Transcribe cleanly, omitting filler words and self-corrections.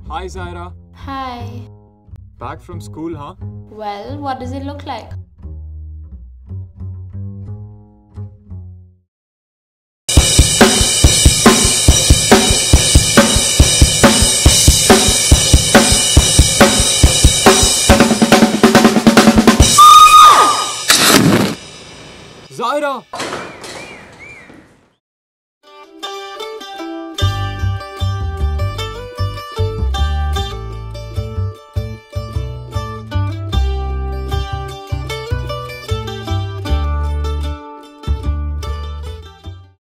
Hi Zaira. Hi. Back from school, huh? Well, what does it look like? Zaira!